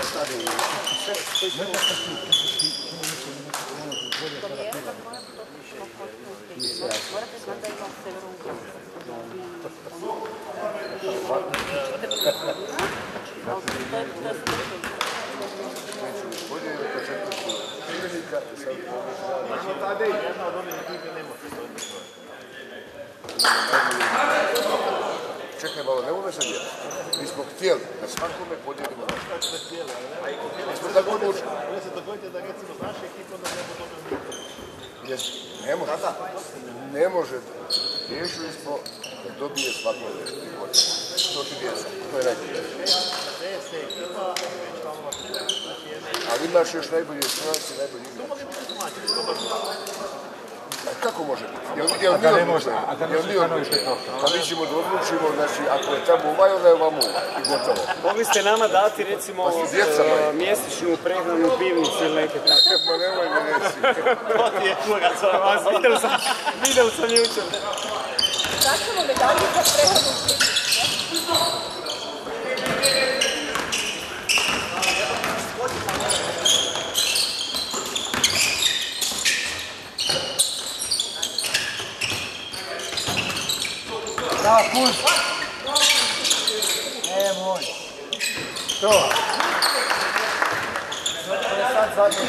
stadionu. Morate znati da ima severougor. Bolje je da početku imenika i sad jedna od onih knjiga nema što čekaj malo, ne ume sad jeti. Mi smo htjeli da svakome podijelimo naš. Mi smo tako odlučili. Ovdje se dogodite da recimo s naše ekipe onda nema dobro Jesi, ne može. Ne može. Riješili smo da dobije svako nešto. To ti djeca. To je najbolje. Ali imaš još najbolje stranaci, najbolji igrač. Kako može biti? A da ne može, a da ne može Pa mi ćemo da odlučimo, znači, ako je tamo ovaj, onda je ovamo i gotovo. Mogli ste nama dati, recimo, mjesečnu prehranu pivnici ili neke tako. Ma nemoj mi reći. To ti je kurac za vas, vidjeli sam jučer. Sad ćemo medalju za prehranu pivnici. Da, pust! Nemoj! To! To je sad zadnji.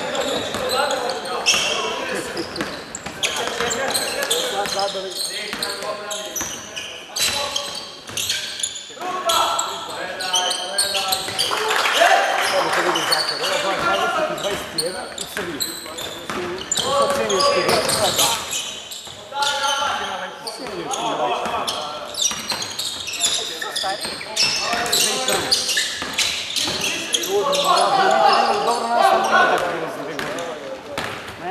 Sad zadnji. Samo to vidim zakon. Evo 21 i crni. To cijenijski igrač. Cijenijski igrač. Dobro nastavno ne tako prilazim. Ne?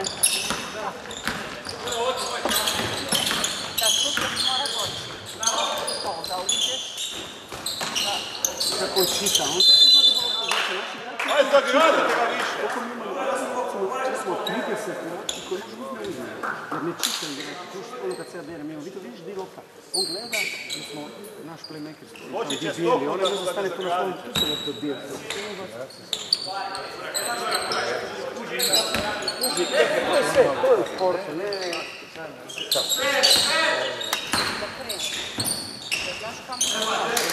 Da, sutra mora doći. To, da uđeš. Kako je čita, on se znate da Ajde, sad radite ga više! koliko mi imali, recimo 30 i koji može uzme uzme. Jer ne čitam, ono kad se ja berem, evo vidiš di lopta. On gleda, mi smo naš playmaker bijeli, on ne zastane tu na svom, tu se lopta odbija. To je sve, to je u sportu, ne... Da krenu. Da znaš kamo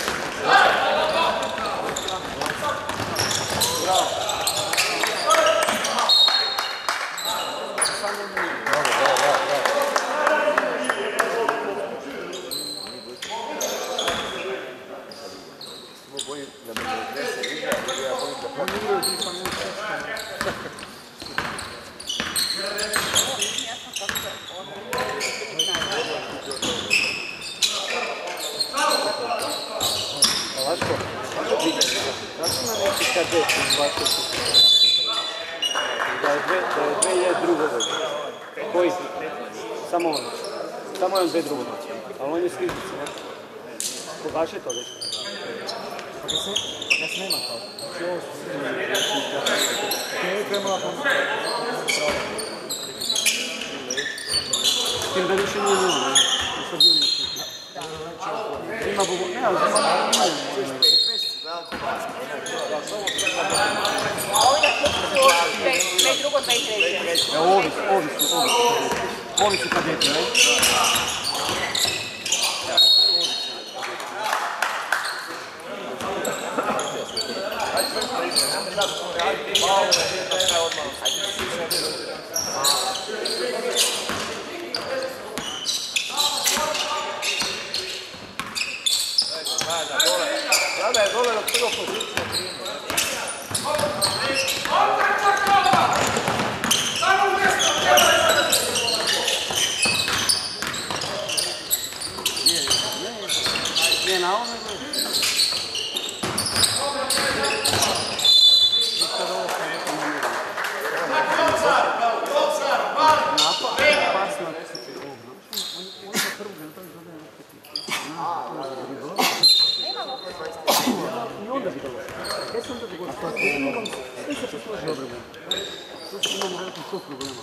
Bojim da me ne odnese igra, jer ja bojim da plaćam. Alaško, znaš na neki kadet iz vaše da je 2002. Koji? Samo on. Samo je on 2002. Ali on je skriznici, ne? Kogaš je to već? Pa ga snema kao. Znači ovo su snima. S tim da više nije njeno, ne? I sad je nešto. Ima bubu... Ne, ali ima... Ovi da kuću 2002. Evo, ovi su kadeti, ne? Sada je dole do prvo pozicija prima. Nije na ovome gledaj. Nikad ovo sam nekom namjerio. Napad, pas na ovog. On za prvu gledaj, on zadaje nekako. Nema lopte. I onda bi dobro. Kaj se onda dogodilo? Sve se posloži dobro. Tu imamo velikom to problema.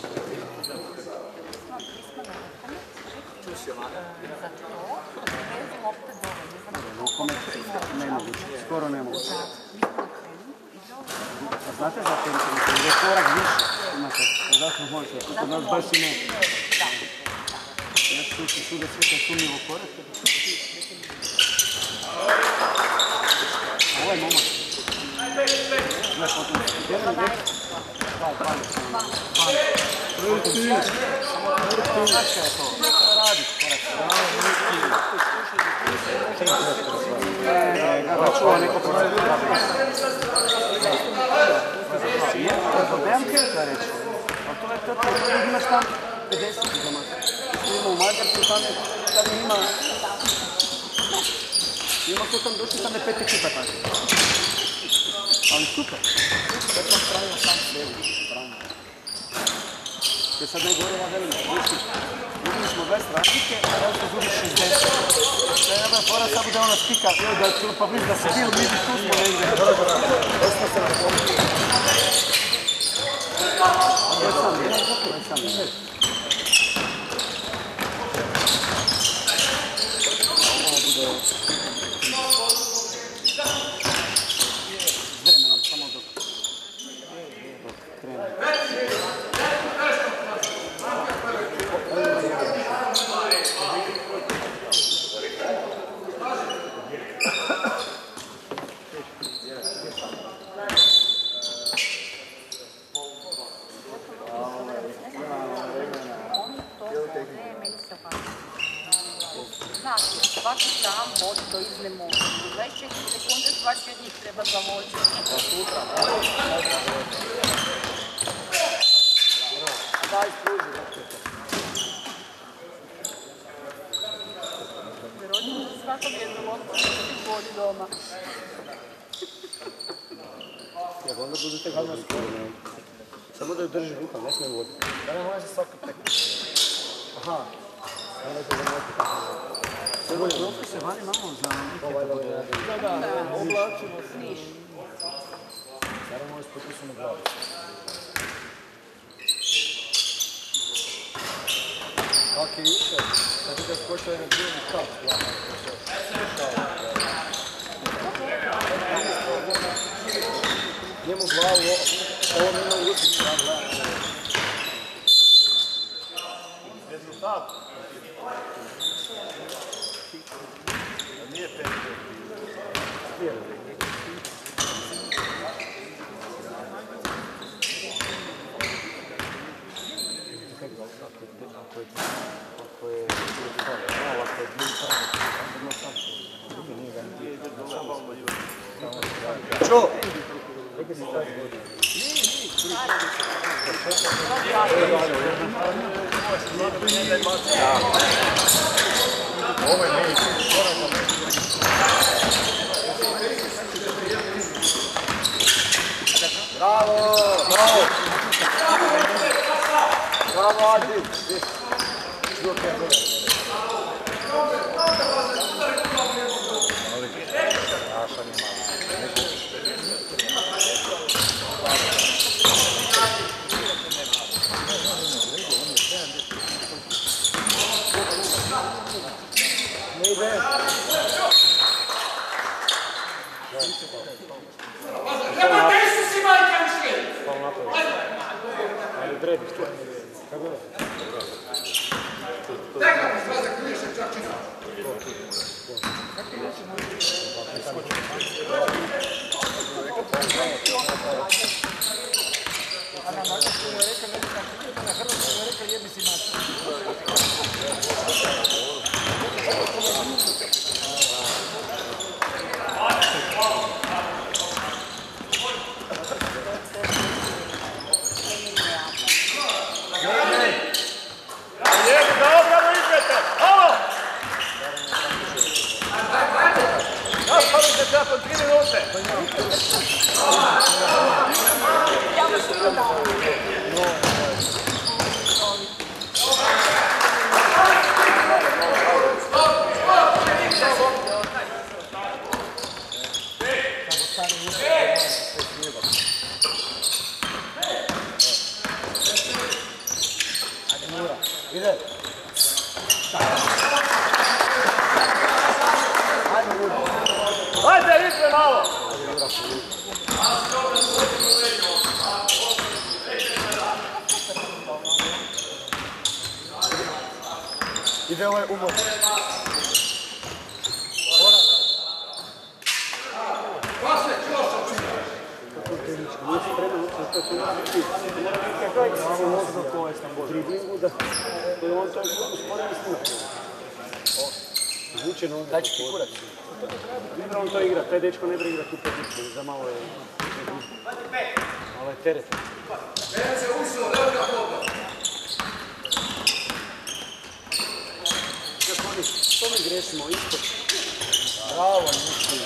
Za to, bez lopte dole. Nemoguće, skoro nemoguće. Znate za tenise, gdje je korak više imate, zašto možete, kod nas baš i ne. Ja slučim tu da sve to sumnjivo korake. Ovo je momak. Znaš, potom jedan vek. Kako je to? Radiš korak. Kako čuva neko procedura. Nemam kreta reći. A to je to, imaš tam 50 domaka. Ima u Mađarsku, tam ima... Ima ko tam došli, tam je 5 ekipa tako. Ali super. Sve to pravimo sam sebi. Jer sad najgore ja velim, vidjeli smo 20 razlike, a ja smo zudi 60. Sve je jedna fora, sad bude ona spika, pa viš da se bil, mi bi tu smo negdje. Osmo se na pomoći. Ovo sam. S vremenom, samo dok krene. Znači, svaki sam vodi do iznemoći. 24 sekunde svaki od njih treba zavođiti. Daj, spruži. Vjerovatno za svakog jednom odnositi vodi doma. Ja onda budete glavno skoro. Samo da ju drži ruka, ne smije voditi. Da ne može se svaki tek. Aha. Nemojte da nemojte tako. Ovo je dobro se vani malo za vikenda bude. Da, oblačimo se. Niš. Sada možeš potisati glavu. Kak je više? Sad ti ga skočao je na drugi kap. Njemu glavu, ovo nema uličić. Rezultat. Nije pet. Čo? Ovo je neće. Bravo! Bravo! Bravo, Adi! Treba desu si majka mišljen! Ali vredi što? Kako je? Tega mi zlazak više čačina. A na Mađarsku mu je rekao nekako, na Hrvatsku mu je rekao jedni si mačka. Nakon 3 minute. Ja vas prodala. Ide. Ajde, više malo! Ide ovaj umor. Daći ti kurac. On to igra, taj dečko ne treba igrati u poziciju, za malo je... Malo je teret. Što mi grešimo isto? Bravo, Niki.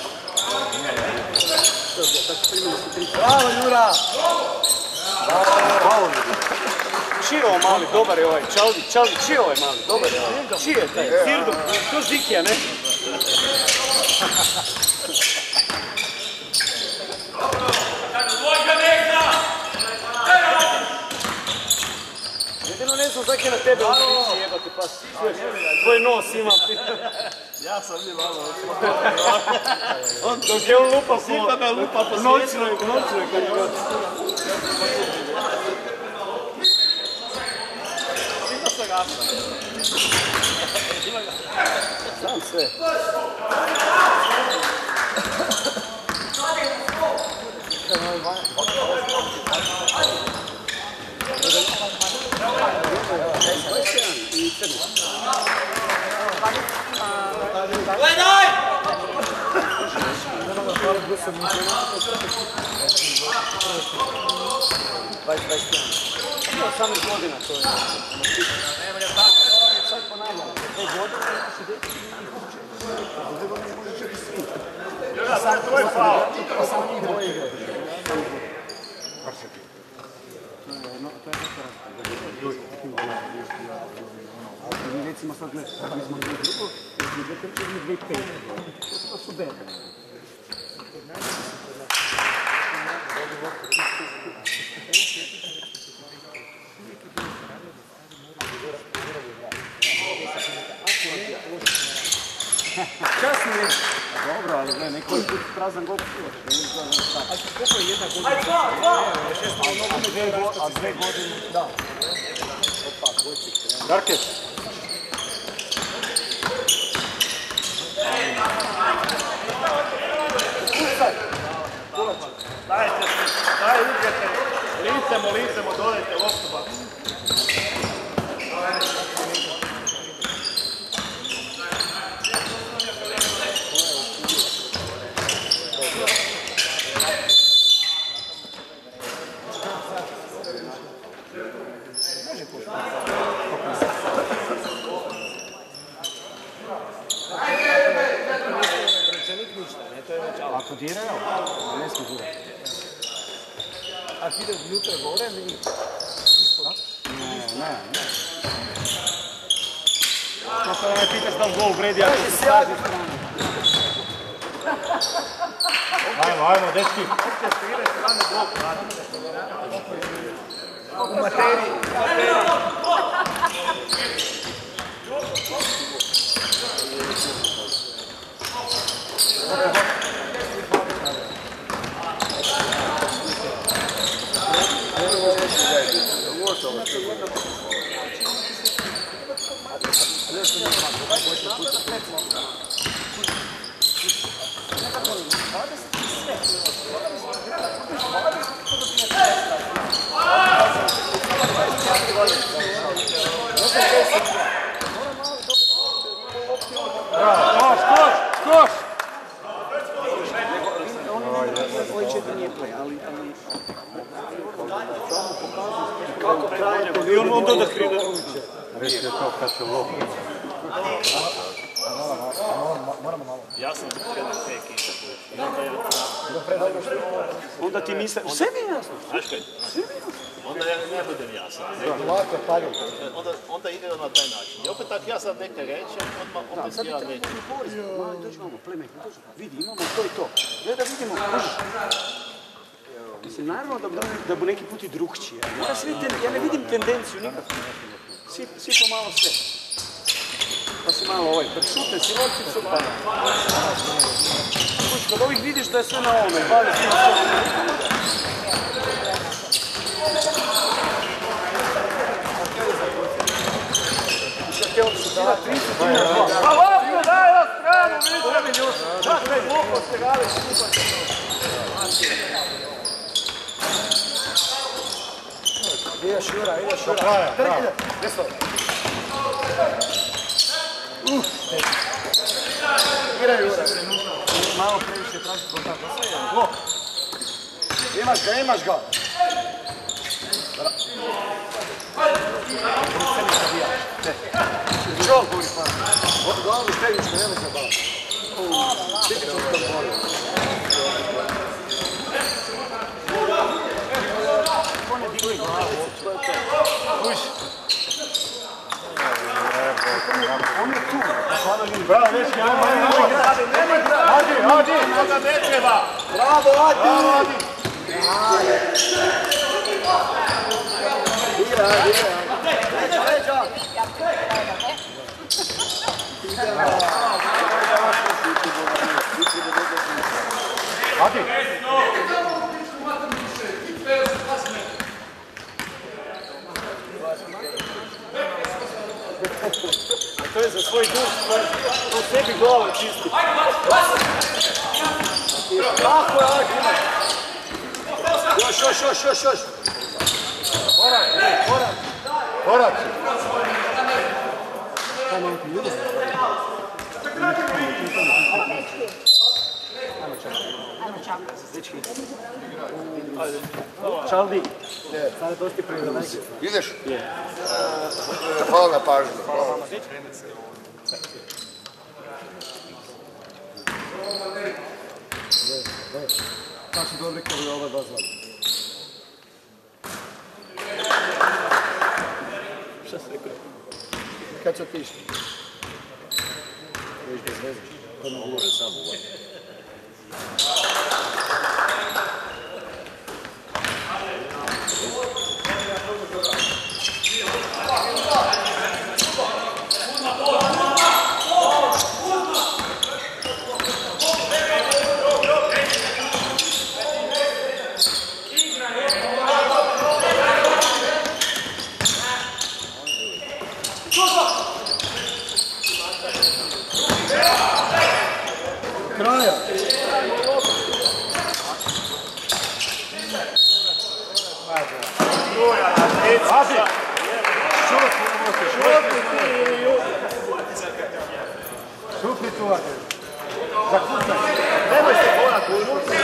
Bravo, Jura! Bravo, Čio mali, dobar je ovaj, Čaldi, čio ovaj mali, dobar je ovaj. Čije je taj, Sirdu, to Zikija, ne? Jedino ne znam zak je na tebe ulici jebati pas. Tvoj nos ima. Ja sam nije malo Dok je on lupa Sita me lupa po noćnoj kad je god. Sita se gasa. Znam sve. Gledaj! 18 godina to je. Sad ponavljam, 5 godina imaš i deti i kuće. A 2 godine može čak i svi. Sad tvoj faul. A samo njih dvoje igraju. To je mi recimo sad gledaj, mi smo gledali drugo, jer smo gledali čovjek 2.5. To su bebe. Časno je. Dobro, ali gledaj, neko je put prazan gol psivaš. A koliko je jedna godina? A 2 godine, da. Darkes. Daj uđete, licemo, dodajte loptu ba. Ako diraju, ne smije dirati. Ako ide unutra gore, mi ispod. Ne. Kako ne pitaš da li gol vredi ako se slaži stranu. Ajmo, dečki. U materiji. Koš! Ovaj četiri nije play, ali... Kako trajete? I on doda krida. Reći je to kad se lopi. Ja sam jedan te ekipa. Onda ti misle, sve mi je jasno. Znaš kaj? Onda ja ne budem jasan. Onda ide na taj način. I opet tako ja sad neke reći, opet Sad ja ti neću. treba porez. Dođi vamo, playmaker, dođi. Vidi, imamo to i to. Gledaj da vidimo, kužiš. Mislim, naravno da bu neki put i drugčije. Ja ne vidim tendenciju nikakvu. Svi pomalo sve. Pa si malo ovaj, kad šutne si lopticu, pa... Kužiš, kad ovih vidiš da je sve na ovome, bali s tim sve. Htjelo bi šutirati Pa loptu daj na stranu, vidite! Kakve gluposti radiš, Ideš Jura, ideš Jura. Bravo. Igra Jura. Malo previše traži kontakt. Blok. Imaš ga. Čol, buri pa. Od glavu šteničko, nemoj se baviti. Tipično što boli. Ko ne digli glavu, što je to? Uš. On je tu. Bravo, dečki, Adi, toga ne treba! Bravo, Adi! Igra. Leđa! Adi! To je za svoj duš, to sebi glavu čisti. Tako je, Adi! Još! Korak! Čaldi, sada dosti prirodnaki. Ideš? Hvala na pažnju. Kako su dobri kao i ova dva zvada. Šta si rekao? Kad su otišli? Viš bez veze. Kod me govore samo u vas. Kraja! Adi! Šutni tu, Adi! Zakucaj! Nemoj se bojati, unutra!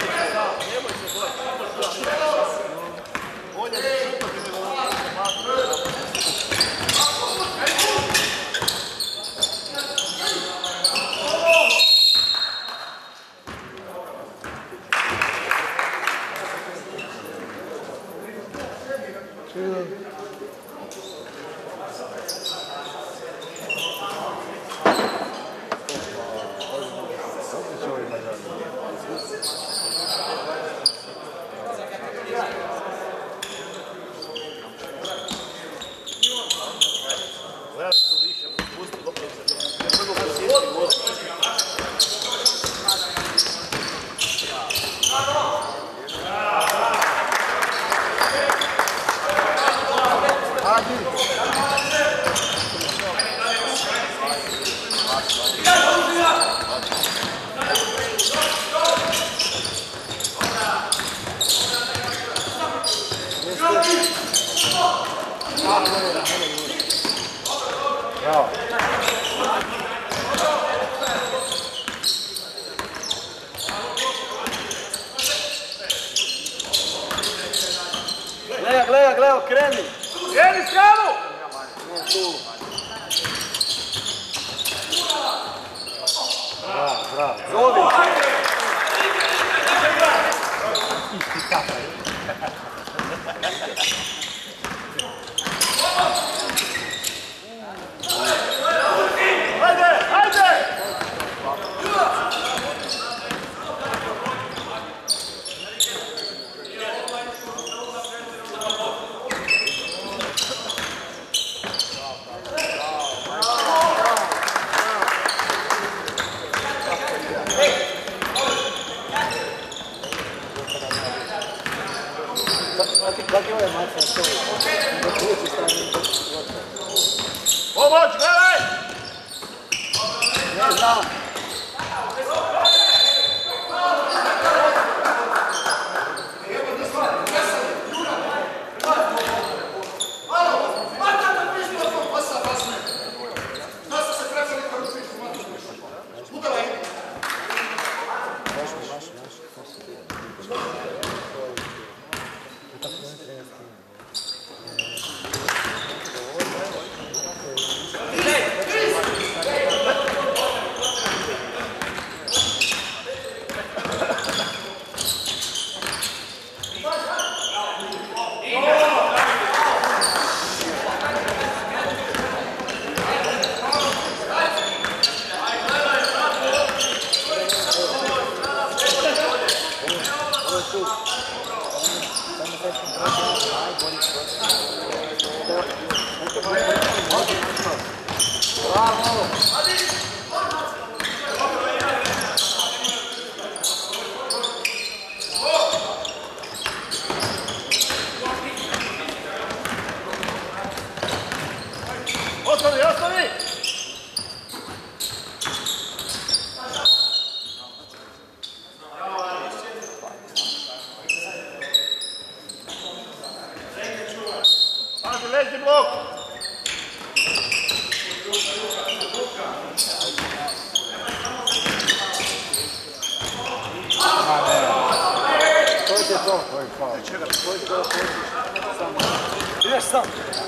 Gleda, okreni! Kreni stranu! Bravo. Zovi! Ajde! Kako je Maca što? Pomoć, gledaj! Ideš sam.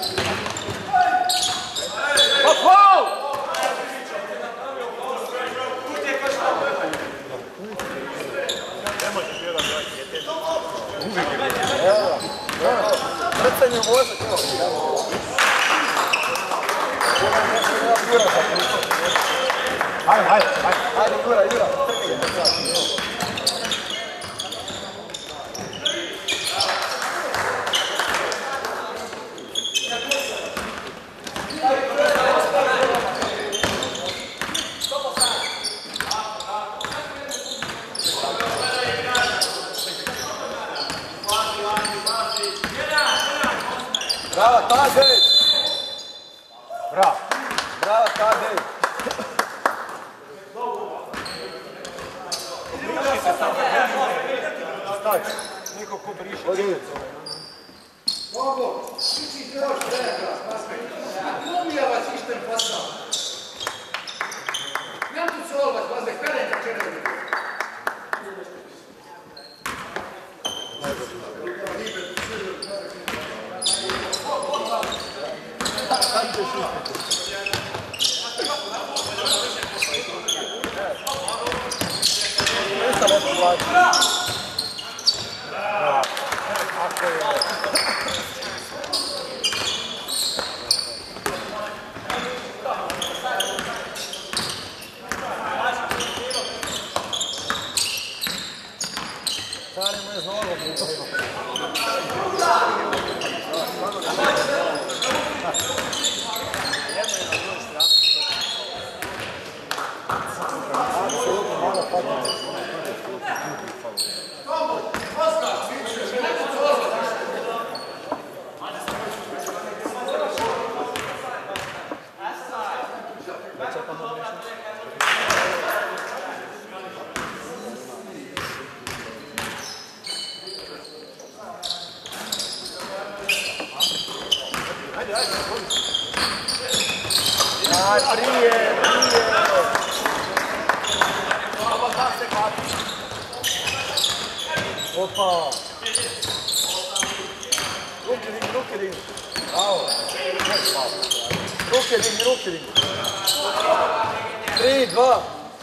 Vrcanje u mozak. Ajde, Jura. Brava, Tadej! Brava, Tadej! Stać, niko ko briše. Odinicu. Mogu, ti još treba. Glumija vas išten posao. Nemam tu sol vas, vas nekada i červeni. Opa! Ruke digni. Bravo. Ruke digni. 3, 2.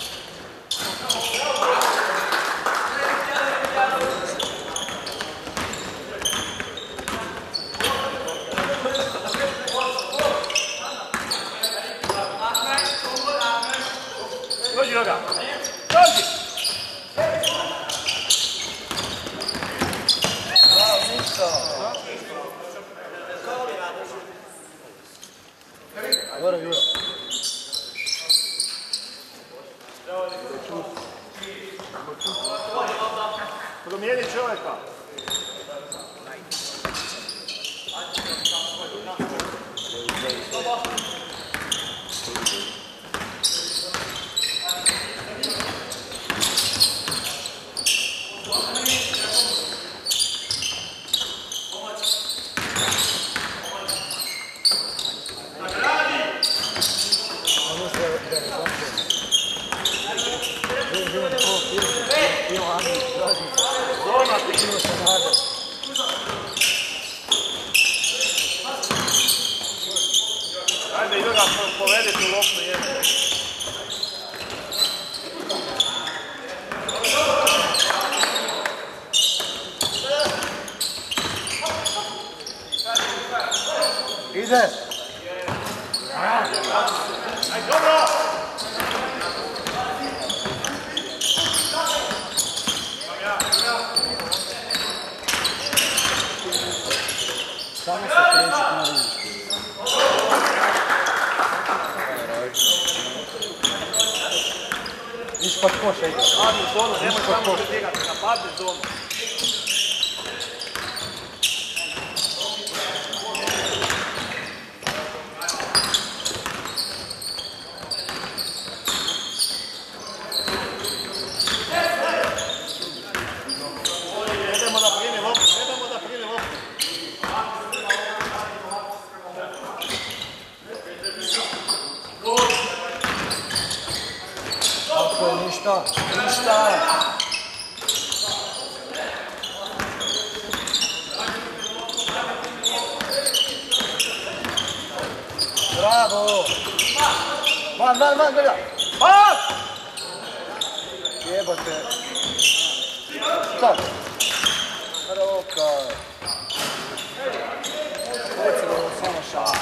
Dođi noga. Dođi! Bravo, ništa. Gore, Jura. Promijeni čovjeka. loptu jednu. Ide! Aj, dobro! Samo se kreći na ruku. Ispod koša ide. Padni u zonu, nemoj samo predigati, napadni u zonu. Ništa, ništa. Bravo. Van, gleda. Van! Jebate. Stop. Roka. Hoće da ovo samo šala.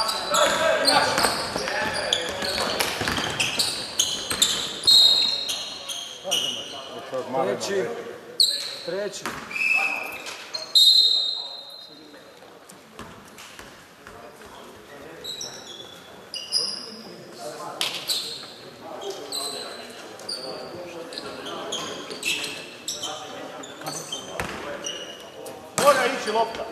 Treći. Mora ići lopta.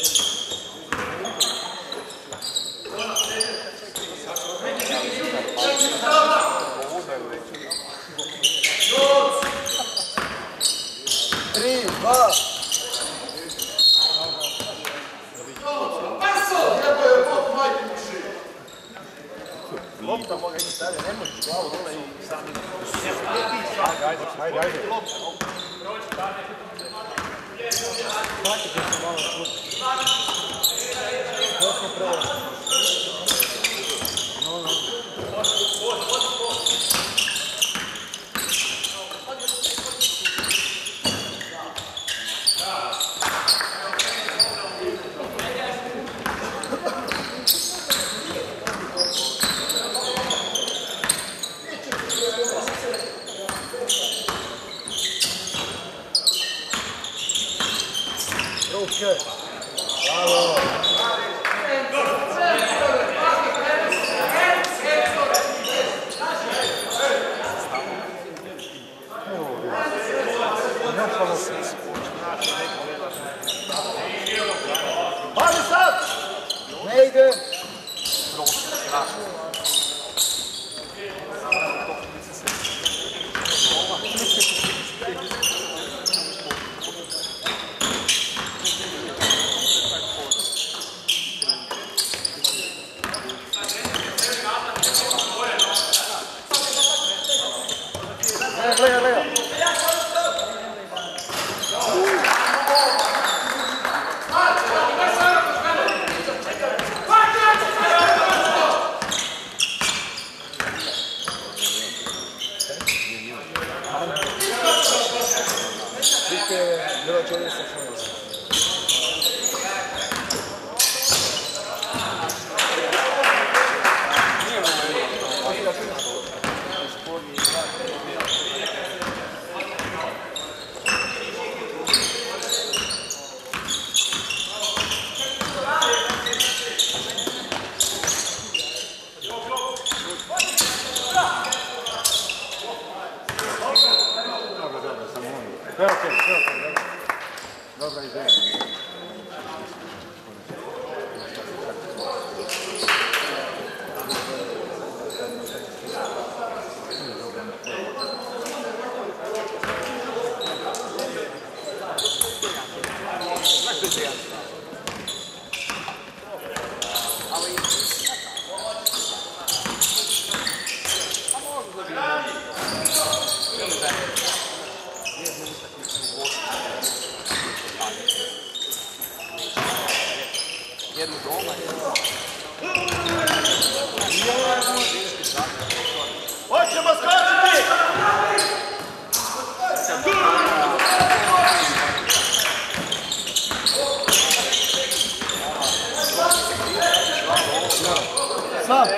Lopta moga ići dalje, ne možeš glavu dole i sami. Ajde. Pratite se malo čuti. To smo prvo. Ruke. Bravo. Pali sad! Ne ide. Gleda. Dobra ideja. Jednu doma. Hoćemo skočiti! Sam!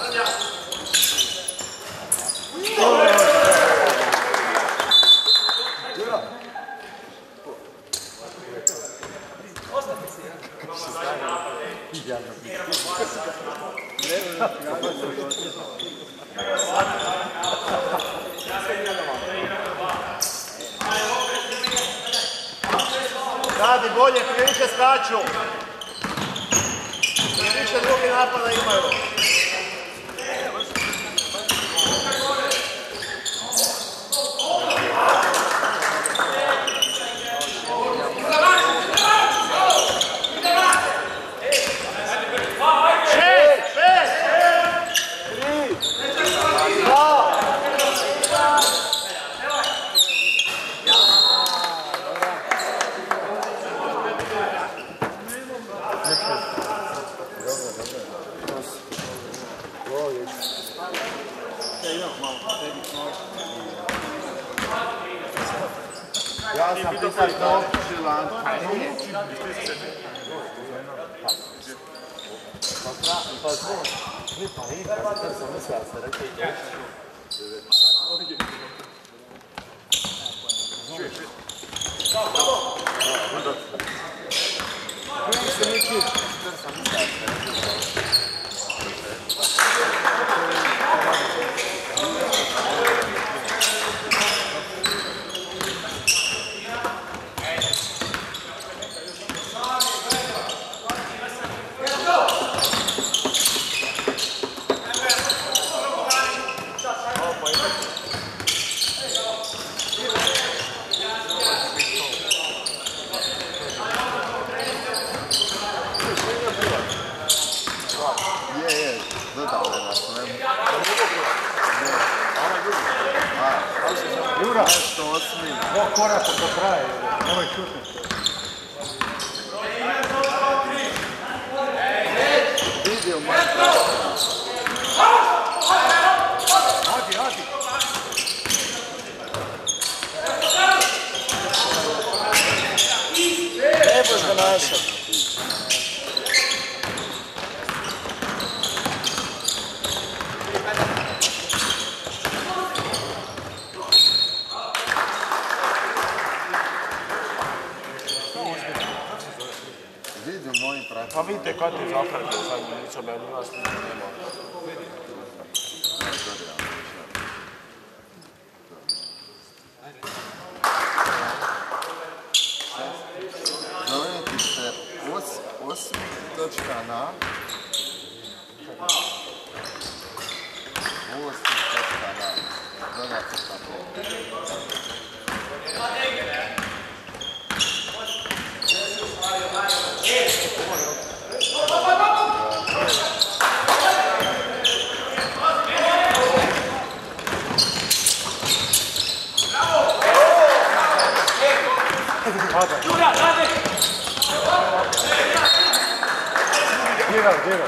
Radi bolje, previše skaču. Previše drugi napada imaju. Ja sam pisao to Šilan. Jura, korak do kraja, nemoj šutiti. Vidio malo. Adi. Ne boš ga našao. Pa vidite kad je zapratio sad ulicom, ja nas nema. Zoveti se 8.na 8.na dodati Giro.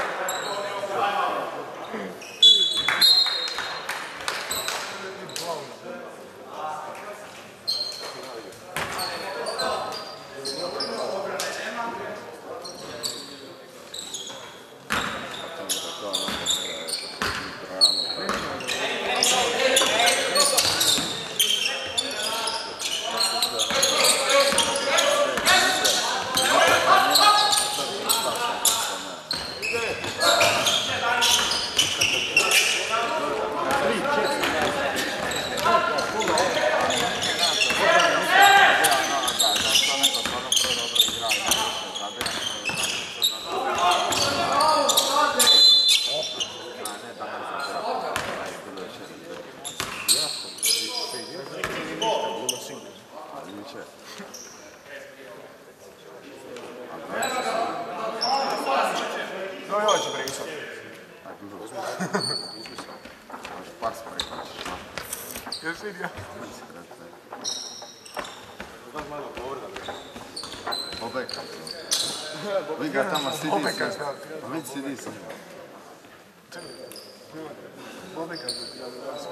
Vi ga tamo sidi se. Vidi sidi se. Ponekad ja bi vas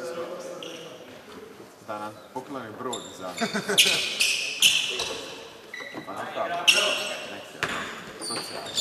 da nam pokloni brod za... Pa napravimo neki socijalni.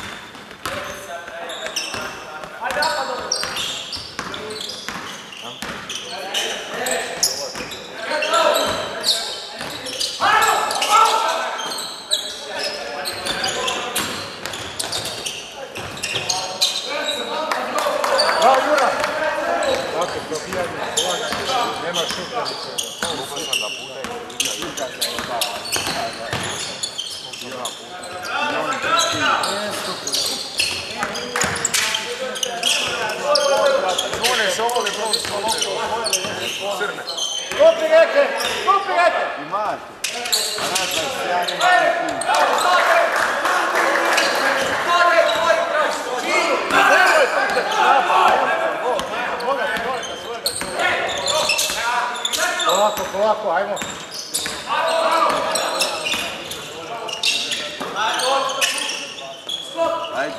nema šupljavice. Mogu sam da puta i Zvone Sokole, crne. Kupi reke! Kupi reke! imate. A nas da je sjajni mali Polako, polako, ajmo. Ajde.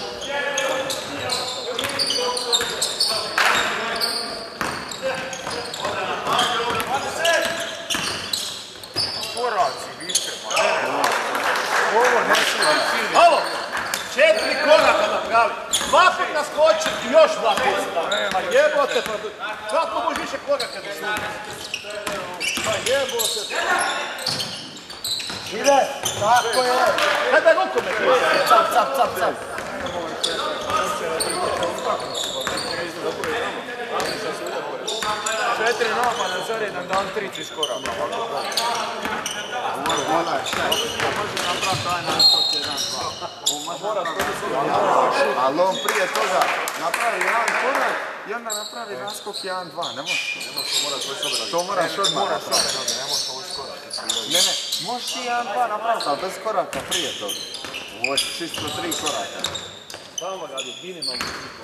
Koraci, više, pa ne. Ovo ne smije. Ovo! 4 koraka napravi. 2 put naskoči i još 2 puta. Pa jebote, pa kako možeš više koraka da služi? Pa jebote. Ide, tako je. Kada rukomet? Cap, cap, cap, cap. Četiri napada za jedan dan, 3 iz koraka. Ali on prije toga napravi jedan korak i onda napravi naskok 1-2, ne možeš. To moraš odmah napraviti. Ne, možeš ti 1-2 napraviti, ali bez koraka prije toga. Ovo je čisto 3 koraka. Samo radi, minimalno.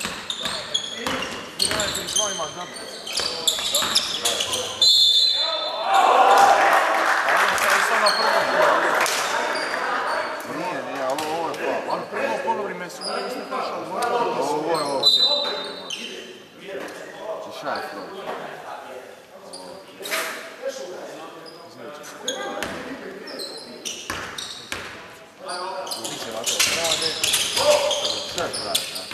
Nije, ovo je pa. Ali prvo polovime su uvijek prošao. Ovo je ovdje. Čiša je flow. Sve pravi, da.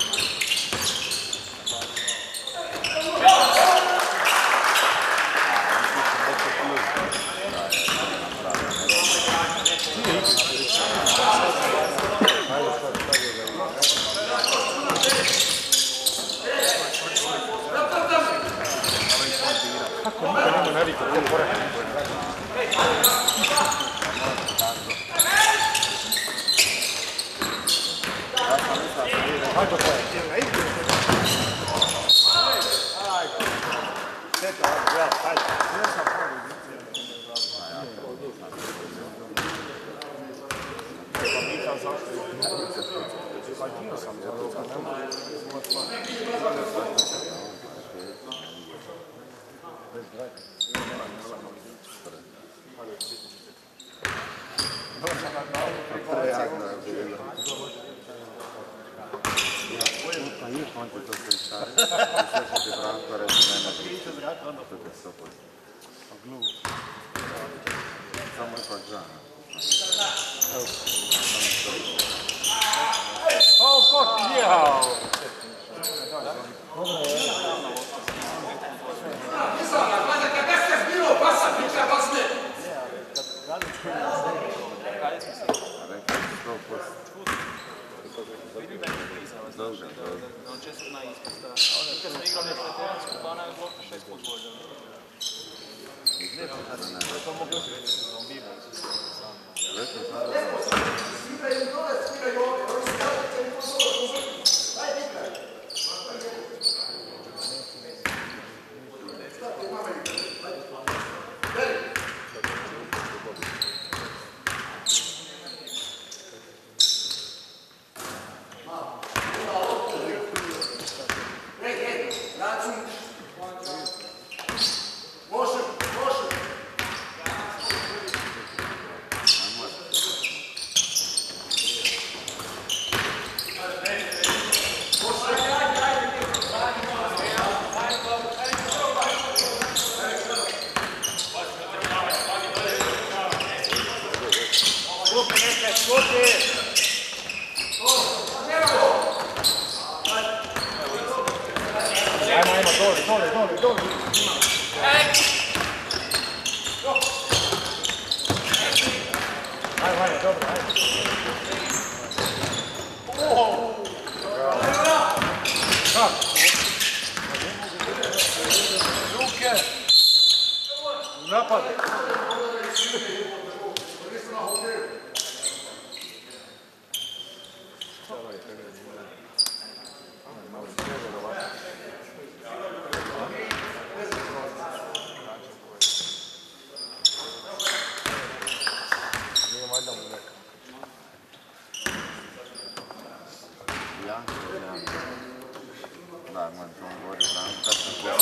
Da, mă, într-un gori, n-am putea să plec.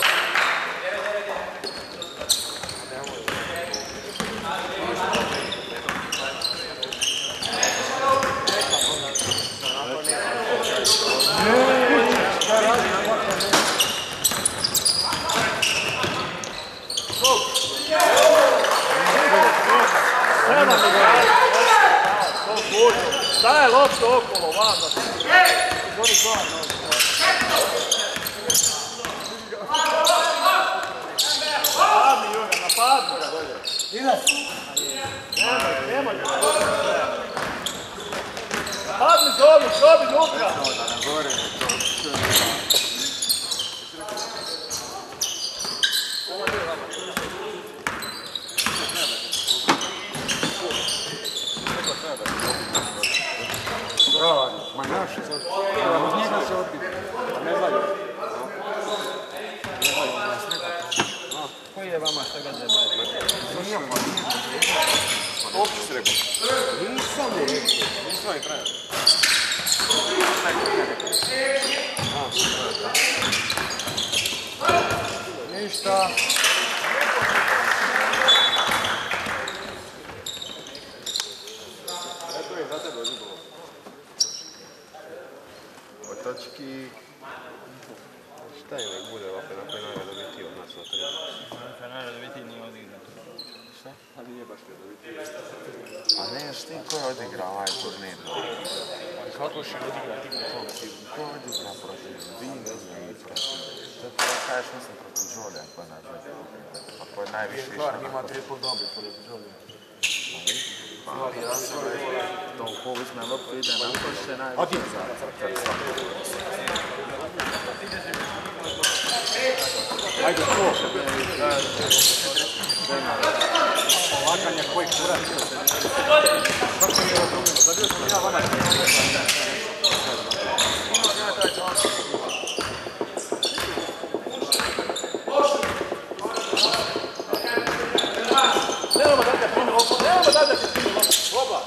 Daj loptu okolo, vanda. Napadni Jure, napadni ga dolje. Nemoj. Napadni zobi Ljuka. Ma naši, od njega se odbiti. Ne valju. Koji je vama šta ga zebaju? Nije. Uopće si rekao. Nisam je rekao. Nisam je kraj. Ništa. Otočki... Šta je nek bude ovako, na koji najredovitiji od nas na trebu? Najredovitiji nije odigran. Šta? Ali nije baš redovitiji. A ne, šti ko je odigrao ovaj turnir? Kako će odigrati? Ko je odigrao protiv Vina i protiv... Što ti da kažeš, mislim, protiv Žolja, ko je najbolji. Pa ko je najviše išao na... Ima triple dobi protiv Žolja. Pa ja sam rekao, to u kovu izme loptu ide na to što je najviše za Ajde to. Polaganje koji kurat. Kako mi je razumio? Zadio sam ja vama. Nemamo da te primi loptu. Oba.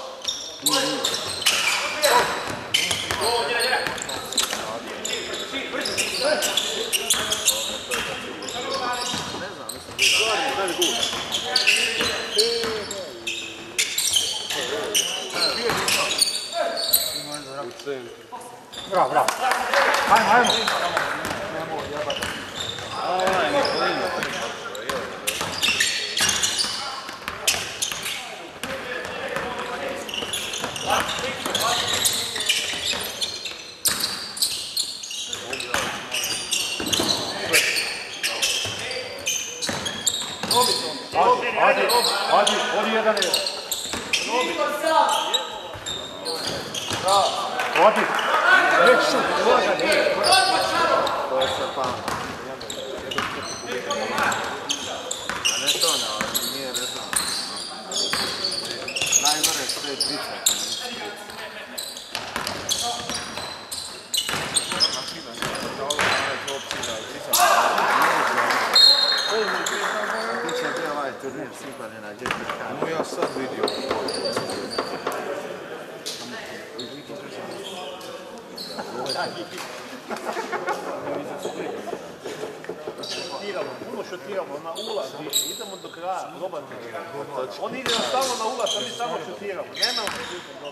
Bravo. Ajmo. Nemo jebati. Odi jedan je. Odi. Nek šut, koga nije. To je sve pa. A ne to ne, ali nije rezano. Najgore što je trica, pa ne trica. Gdje će bio ovaj turnir Sipane na Djepička? No ja sad vidio. Puno šutiramo na ulaz, idemo do kraja, probati. On ide samo na ulaz, a mi samo šutiramo. Nemamo šutiramo.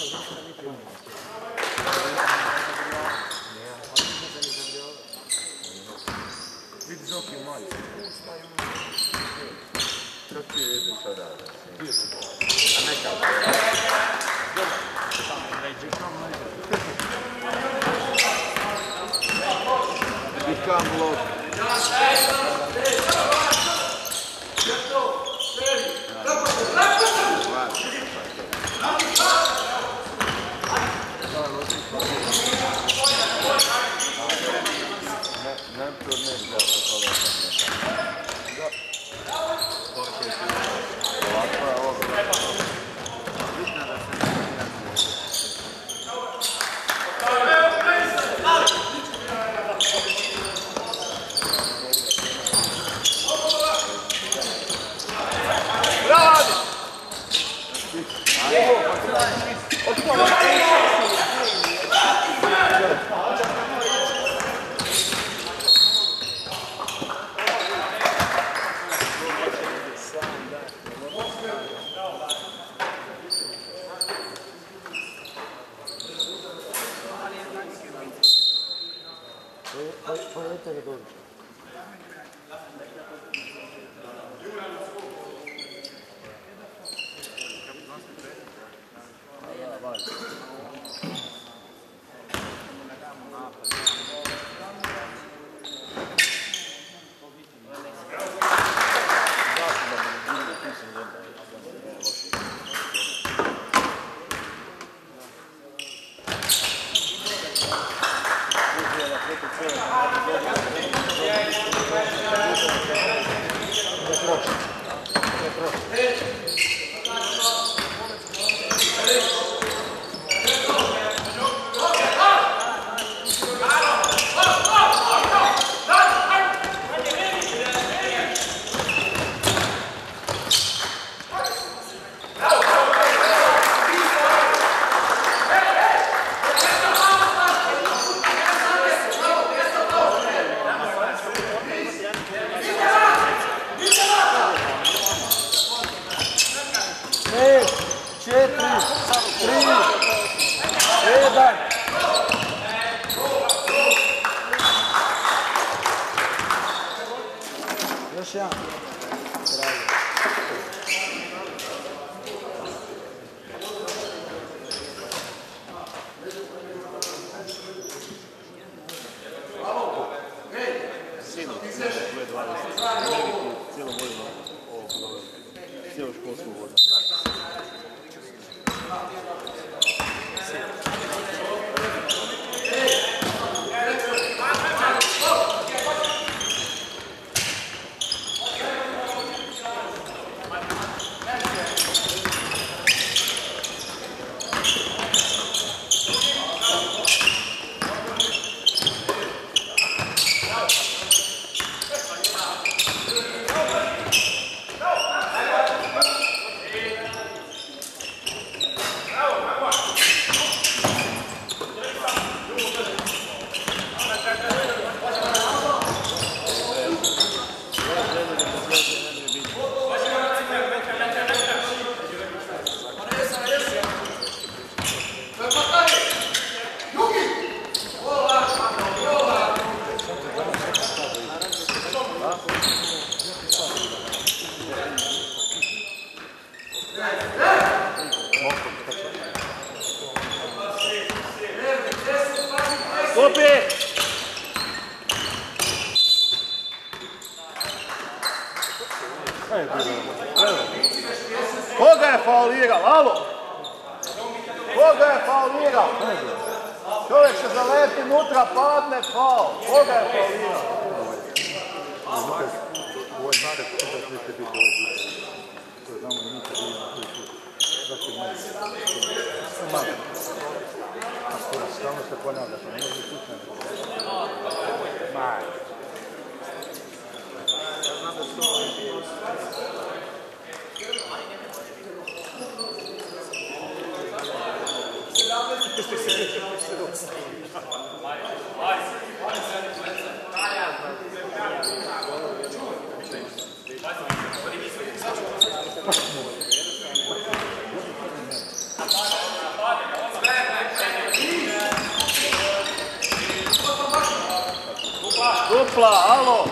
Vidi Zoki mali. Što ti je jedu sada? A nekako. Become low. Koga je faulirao? Alo? Koga je faulirao? Čovjek se zaleti unutra, padne, faul. Koga je faulirao? Stalno se ponavlja, to ne može slučajno. Ja znam da to je dupla, alo!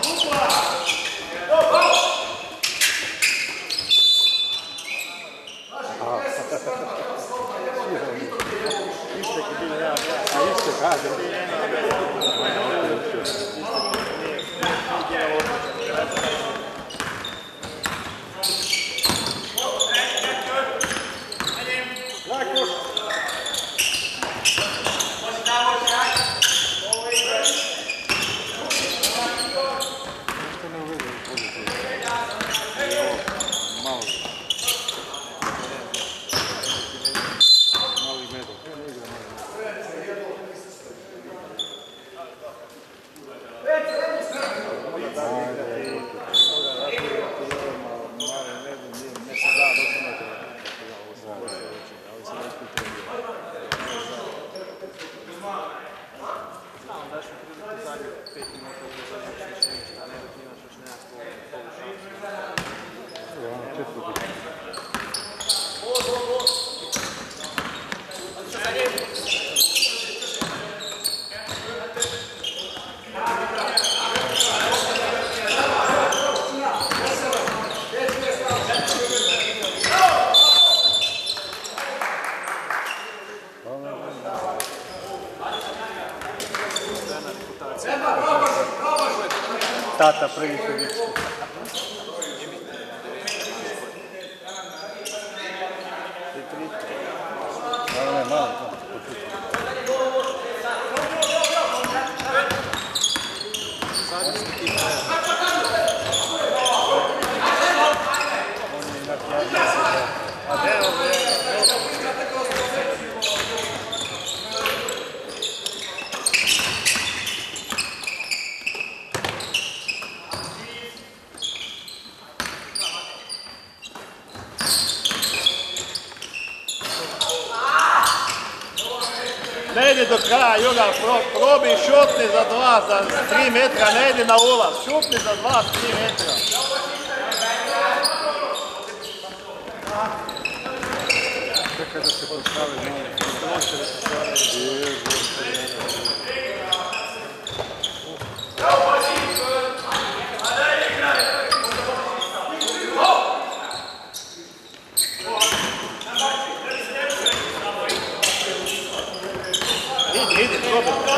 Tata prvi prilički. Ne ide do kraja, Jugal, probi i šutni za 2, za 3 metra, ne ide na ulaz, šutni za 2, 3 metra. Čekaj da se postavi Ide, probi.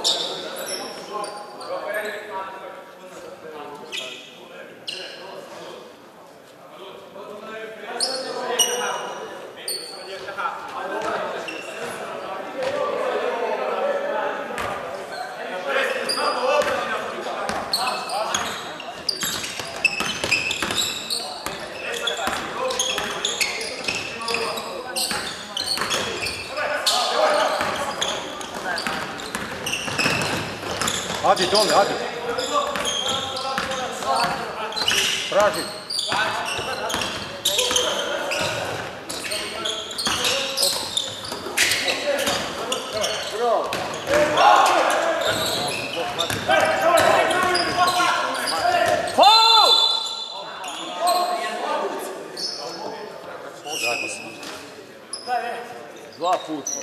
Adi dole, Adi. Traži. Dva puta.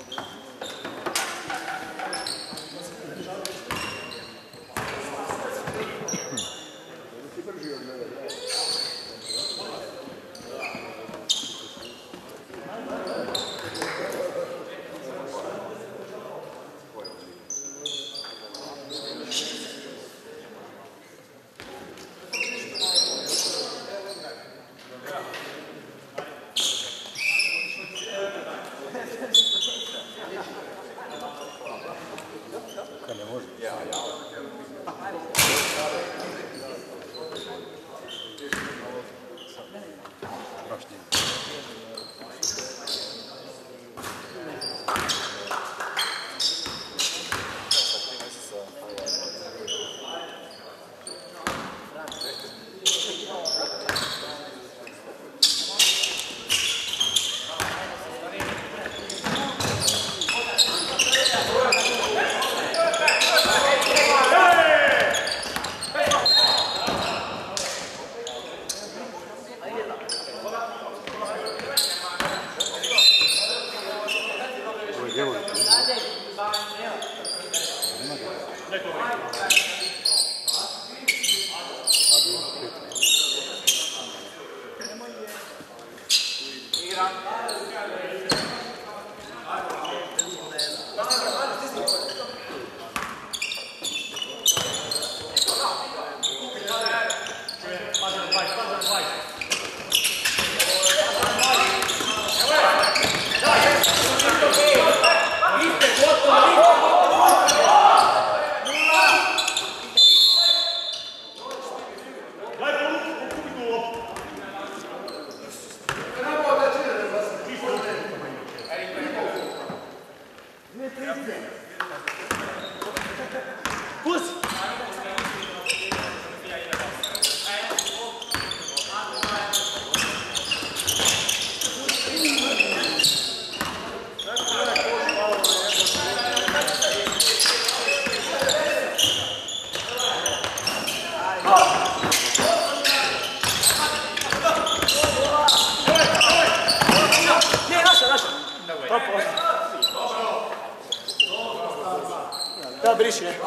Da, briši, ne?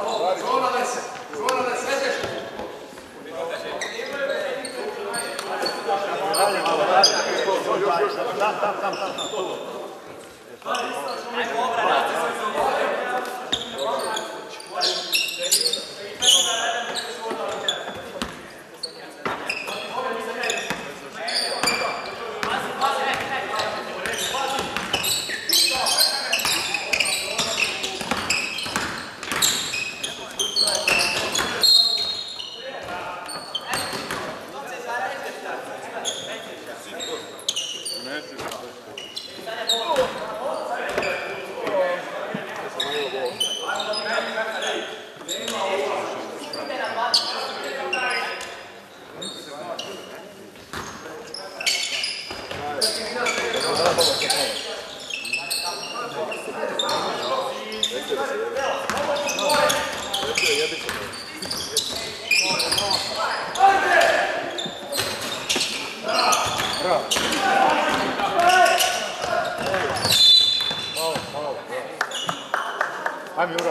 Ajme, Jura.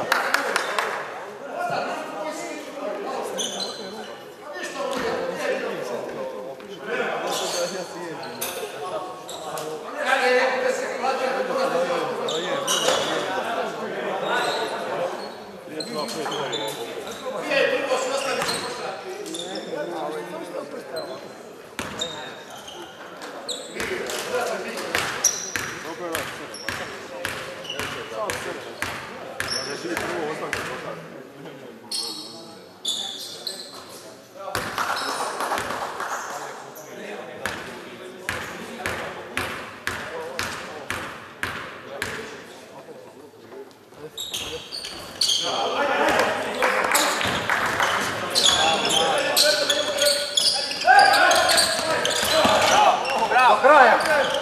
Do kraja!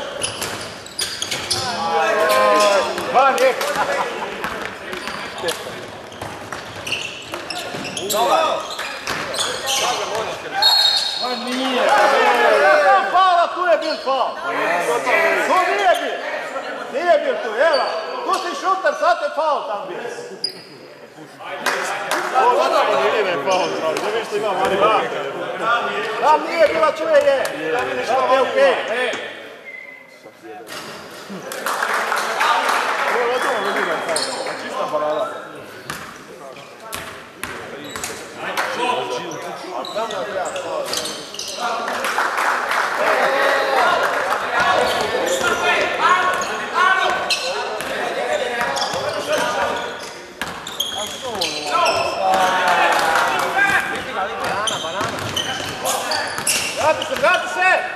Van je! Nije! Faula, tu je bil faul! Tu nije bil! Nije bil tu, evo! Tu si šuter, sad je faul tam bil! Tam nije bila, čuje je! Tam je okej! Čista parada. Vrati se!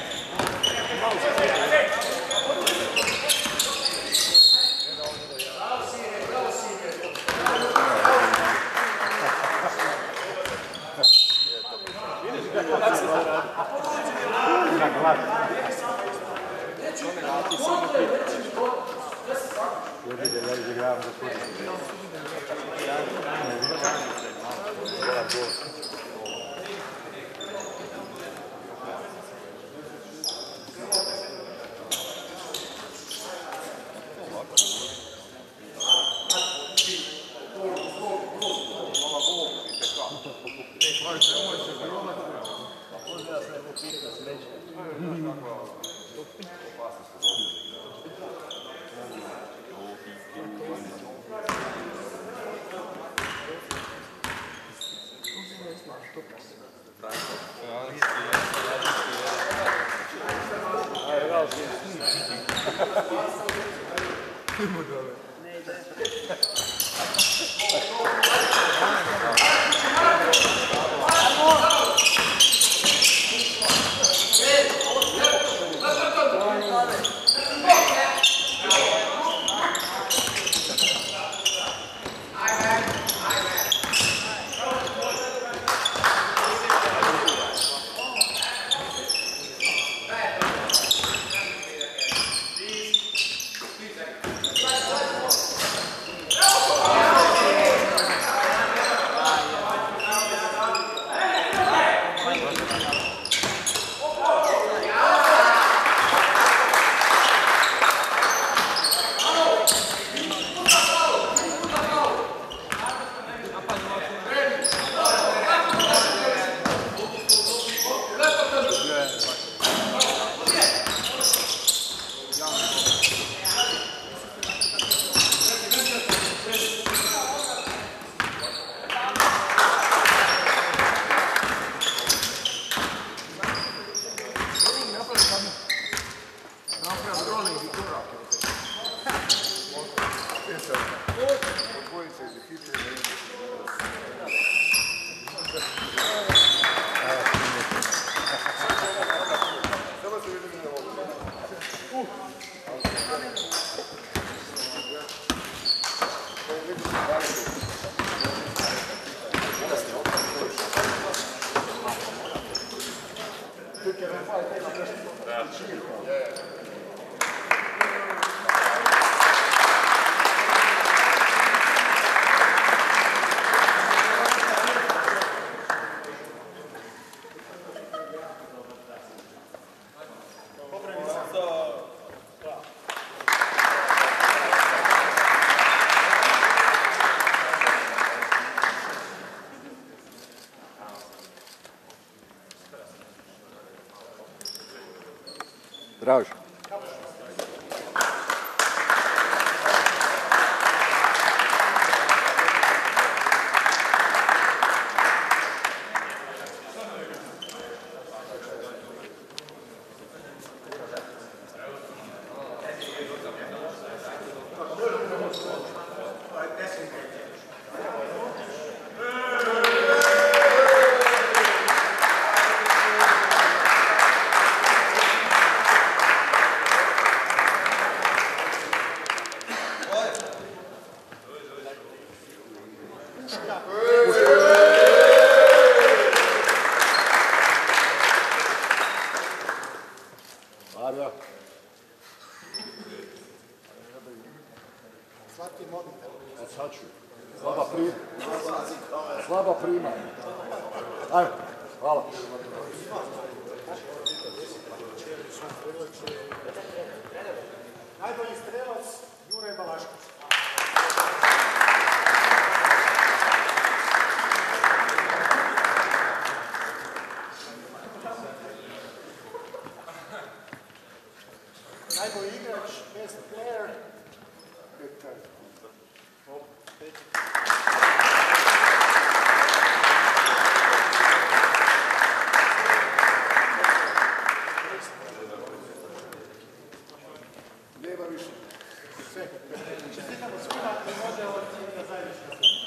Draž. Svaki mobitel. Sad ću. Slaba prima. Ajde, hvala. Najbolji strelac Juraj Balašković. Najbolji igrač, best player. Nema više. Sve. Čestitamo svima i može od zajednička.